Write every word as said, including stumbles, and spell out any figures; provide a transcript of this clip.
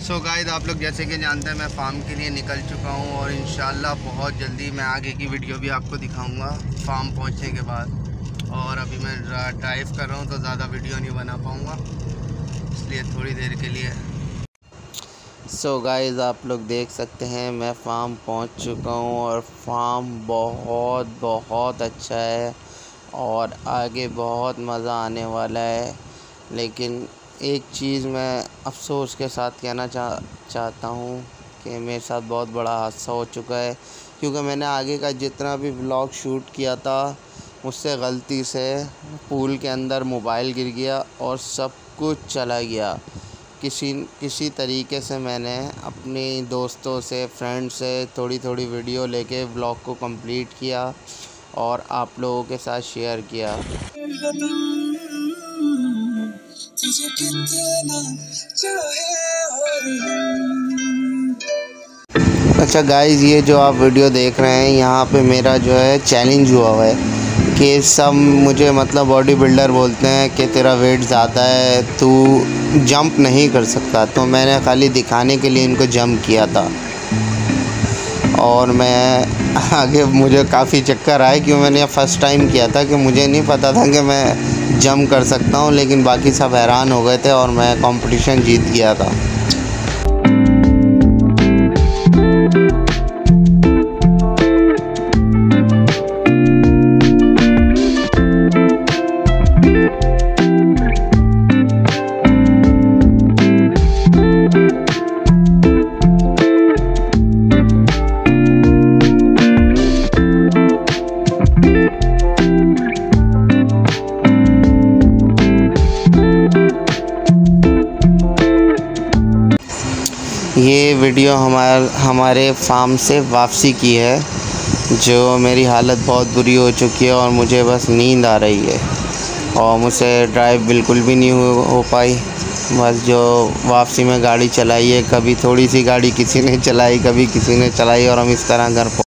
So guys, आप लोग जैसे कि जानते हैं मैं फार्म के लिए निकल चुका हूं और इंशाल्लाह बहुत जल्दी मैं आगे की वीडियो भी आपको दिखाऊंगा फार्म पहुंचने के बाद। और अभी मैं ड्राइव कर रहा हूं तो ज़्यादा वीडियो नहीं बना पाऊंगा, इसलिए थोड़ी देर के लिए। सो गाइस, आप लोग देख सकते हैं मैं फार्म पहुंच चुका हूं और फार्म बहुत बहुत अच्छा है और आगे बहुत मज़ा आने वाला है। लेकिन एक चीज़ मैं अफ़सोस के साथ कहना चाह चाहता हूँ कि मेरे साथ बहुत बड़ा हादसा हो चुका है, क्योंकि मैंने आगे का जितना भी व्लॉग शूट किया था मुझसे गलती से पूल के अंदर मोबाइल गिर गया और सब कुछ चला गया। किसी किसी तरीके से मैंने अपने दोस्तों से, फ्रेंड से थोड़ी थोड़ी वीडियो लेके व्लॉग को कंप्लीट किया और आप लोगों के साथ शेयर किया। अच्छा गाइस, ये जो आप वीडियो देख रहे हैं यहाँ पे मेरा जो है चैलेंज हुआ हुआ है कि सब मुझे मतलब बॉडी बिल्डर बोलते हैं कि तेरा वेट ज़्यादा है, तू जंप नहीं कर सकता। तो मैंने खाली दिखाने के लिए इनको जंप किया था और मैं आगे मुझे काफ़ी चक्कर आए क्योंकि मैंने फ़र्स्ट टाइम किया था कि मुझे नहीं पता था कि मैं जंप कर सकता हूँ। लेकिन बाकी सब हैरान हो गए थे और मैं कंपटीशन जीत गया था। ये वीडियो हमार हमारे फार्म से वापसी की है, जो मेरी हालत बहुत बुरी हो चुकी है और मुझे बस नींद आ रही है और मुझसे ड्राइव बिल्कुल भी नहीं हो, हो पाई। बस जो वापसी में गाड़ी चलाई है, कभी थोड़ी सी गाड़ी किसी ने चलाई, कभी किसी ने चलाई और हम इस तरह घर